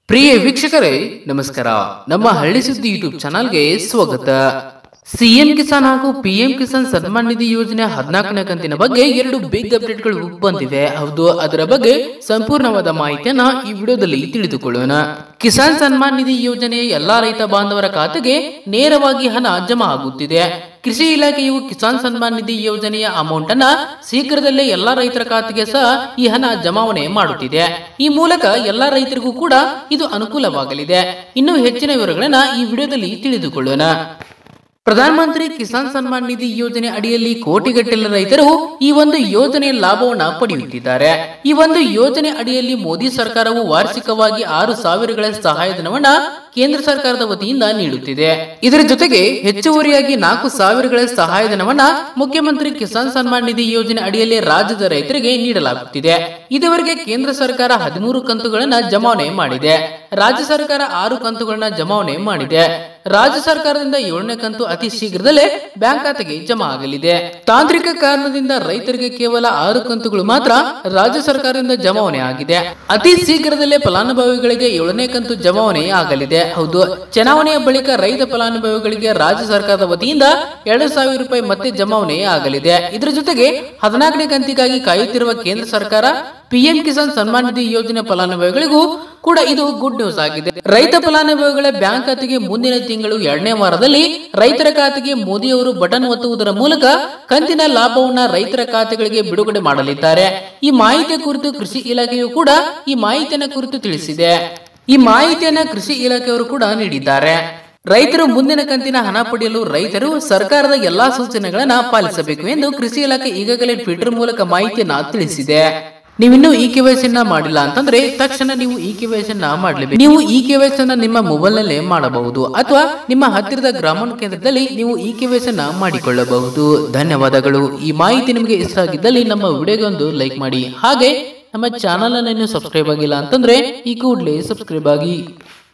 ಪ್ರಿಯ ವೀಕ್ಷಕರೇ ನಮಸ್ಕಾರ. ನಮ್ಮ ಹಳ್ಳಿ ಸುದ್ದಿ ಯೂಟ್ಯೂಬ್ ಚಾನಲ್ಗೆ ಸ್ವಾಗತ. ಸಿಎಂ ಕಿಸಾನ್ ಹಾಗೂ ಪಿಎಂ ಕಿಸಾನ್ ಸನ್ಮಾನ್ ನಿಧಿ ಯೋಜನೆ 14ನೇ ಕಂತಿನ ಬಗ್ಗೆ ಎರಡು ಬಿಗ್ ಅಪ್ಡೇಟ್ಗಳು ಬಂದಿವೆ. ಹೌದು, ಅದರ ಬಗ್ಗೆ ಸಂಪೂರ್ಣವಾದ ಮಾಹಿತಿಯನ್ನ ಈ ವಿಡಿಯೋದಲ್ಲಿ ತಿಳಿದುಕೊಳ್ಳೋಣ. ಕಿಸಾನ್ ಸನ್ಮಾನ್ ನಿಧಿ ಯೋಜನೆ ಎಲ್ಲಾ ರೈತ ಬಾಂಧವರ ಖಾತೆಗೆ ನೇರವಾಗಿ ಹಣ ಜಮಾ ಆಗುತ್ತಿದೆ. ಕೃಷಿ ಇಲಾಖೆಯು ಕಿಸಾನ್ ಸನ್ಮಾನ್ ನಿಧಿ ಯೋಜನೆಯ ಅಮೌಂಟ್ ಅನ್ನ ಶೀಘ್ರದಲ್ಲೇ ಎಲ್ಲಾ ರೈತರ ಖಾತೆಗೆ ಸಹ ಈ ಹಣ ಜಮಾವಣೆ ಮಾಡುತ್ತಿದೆ. ಈ ಮೂಲಕ ಎಲ್ಲಾ ರೈತರಿಗೂ ಕೂಡ ಇದು ಅನುಕೂಲವಾಗಲಿದೆ. ಇನ್ನು ಹೆಚ್ಚಿನ ವಿವರಗಳನ್ನ ಈ ವಿಡಿಯೋದಲ್ಲಿ ತಿಳಿದುಕೊಳ್ಳೋಣ. ಪ್ರಧಾನಮಂತ್ರಿ ಕಿಸಾನ್ ಸನ್ಮಾನ್ ನಿಧಿ ಯೋಜನೆ ಅಡಿಯಲ್ಲಿ ಕೋಟಿಗಟ್ಟಲೆ ರೈತರು ಈ ಒಂದು ಯೋಜನೆಯ ಲಾಭವನ್ನ ಪಡೆಯುತ್ತಿದ್ದಾರೆ. ಈ ಒಂದು ಯೋಜನೆ ಅಡಿಯಲ್ಲಿ ಮೋದಿ ಸರ್ಕಾರವು ವಾರ್ಷಿಕವಾಗಿ 6,000ಗಳ ಸಹಾಯಧನವನ್ನ ಕೇಂದ್ರ ಸರ್ಕಾರದ ವತಿಯಿಂದ ನೀಡುತ್ತಿದೆ. ಇದರ ಜೊತೆಗೆ ಹೆಚ್ಚುವರಿಯಾಗಿ 4,000ಗಳ ಸಹಾಯಧನವನ್ನ ಮುಖ್ಯಮಂತ್ರಿ ಕಿಸಾನ್ ಸನ್ಮಾನ್ ನಿಧಿ ಯೋಜನೆ ಅಡಿಯಲ್ಲಿ ರಾಜ್ಯದ ರೈತರಿಗೆ ನೀಡಲಾಗುತ್ತಿದೆ. ಇದುವರೆಗೆ ಕೇಂದ್ರ ಸರ್ಕಾರ 13 ಕಂತುಗಳನ್ನ ಜಮಾವಣೆ ಮಾಡಿದೆ. ರಾಜ್ಯ ಸರ್ಕಾರ 6 ಕಂತುಗಳನ್ನ ಜಮಾವಣೆ ಮಾಡಿದೆ. ರಾಜ್ಯ ಸರ್ಕಾರದಿಂದ 7ನೇ ಕಂತು ಅತಿ ಶೀಘ್ರದಲ್ಲೇ ಬ್ಯಾಂಕ್ ಖಾತೆಗೆ ಜಮಾ ಆಗಲಿದೆ. ತಾಂತ್ರಿಕ ಕಾರಣದಿಂದ ರೈತರಿಗೆ ಕೇವಲ 6 ಕಂತುಗಳು ಮಾತ್ರ ರಾಜ್ಯ ಸರ್ಕಾರದಿಂದ ಜಮಾವಣೆ ಆಗಿದೆ. ಅತಿ ಶೀಘ್ರದಲ್ಲೇ ಫಲಾನುಭವಿಗಳಿಗೆ 7ನೇ ಕಂತು ಜಮಾವಣೆ ಆಗಲಿದೆ. ಹೌದು, ಚುನಾವಣೆಯ ಬಳಿಕ ರೈತ ಫಲಾನುಭವಿಗಳಿಗೆ ರಾಜ್ಯ ಸರ್ಕಾರದ ವತಿಯಿಂದ 2,000 ರೂಪಾಯಿ ಮತ್ತೆ ಜಮಾವಣೆ ಆಗಲಿದೆ. ಇದರ ಜೊತೆಗೆ 14ನೇ ಕಂತಿಗಾಗಿ ಕಾಯುತ್ತಿರುವ ಕೇಂದ್ರ ಸರ್ಕಾರ ಪಿಎಂ ಕಿಸಾನ್ ಸನ್ಮಾನ್ ನಿಧಿ ಯೋಜನೆ ಫಲಾನುಭವಿಗಳಿಗೂ ಕೂಡ ಇದು ಗುಡ್ ನ್ಯೂಸ್ ಆಗಿದೆ. ರೈತ ಫಲಾನುಭವಿಗಳ ಬ್ಯಾಂಕ್ ಖಾತೆಗೆ ಮುಂದಿನ ತಿಂಗಳು 2ನೇ ವಾರದಲ್ಲಿ ರೈತರ ಖಾತೆಗೆ ಮೋದಿಯವರು ಬಟನ್ ಒತ್ತುವುದರ ಮೂಲಕ ಕಂತಿನ ಲಾಭವನ್ನ ರೈತರ ಖಾತೆಗಳಿಗೆ ಬಿಡುಗಡೆ ಮಾಡಲಿದ್ದಾರೆ. ಈ ಮಾಹಿತಿಯ ಕುರಿತು ಕೃಷಿ ಇಲಾಖೆಯು ಕೂಡ ಈ ಮಾಹಿತಿಯನ್ನು ಕುರಿತು ತಿಳಿಸಿದೆ. ಈ ಮಾಹಿತಿಯನ್ನ ಕೃಷಿ ಇಲಾಖೆಯವರು ಕೂಡ ನೀಡಿದ್ದಾರೆ. ರೈತರು ಮುಂದಿನ ಕಂತಿನ ಹಣ ಪಡೆಯಲು ರೈತರು ಸರ್ಕಾರದ ಎಲ್ಲಾ ಸೂಚನೆಗಳನ್ನ ಪಾಲಿಸಬೇಕು ಎಂದು ಕೃಷಿ ಇಲಾಖೆ ಈಗಾಗಲೇ ಟ್ವಿಟರ್ ಮೂಲಕ ಮಾಹಿತಿಯನ್ನ ತಿಳಿಸಿದೆ. ನೀವಿನ್ನೂ ಈ KYC ಮಾಡಿಲ್ಲ ಅಂತಂದ್ರೆ ತಕ್ಷಣ ನೀವು ಈ KYC ಮಾಡಲೇಬೇಕು. ನೀವು ಈ KYC ನಿಮ್ಮ ಮೊಬೈಲ್ ನಲ್ಲೇ ಮಾಡಬಹುದು ಅಥವಾ ನಿಮ್ಮ ಹತ್ತಿರದ ಗ್ರಾಮೀಣ ಕೇಂದ್ರದಲ್ಲಿ ನೀವು ಈ KYC ಮಾಡಿಕೊಳ್ಳಬಹುದು. ಧನ್ಯವಾದಗಳು. ಈ ಮಾಹಿತಿ ನಿಮಗೆ ಇಷ್ಟ ಆಗಿದ್ದಲ್ಲಿ ನಮ್ಮ ವಿಡಿಯೋಗೆ ಒಂದು ಲೈಕ್ ಮಾಡಿ. ಹಾಗೆ ನಮ್ಮ ಚಾನಲ್ ಅನ್ನು ಸಬ್ಸ್ಕ್ರೈಬ್ ಆಗಿಲ್ಲ ಅಂತಂದ್ರೆ ಈ ಕೂಡಲೇ ಸಬ್ಸ್ಕ್ರೈಬ್ ಆಗಿ.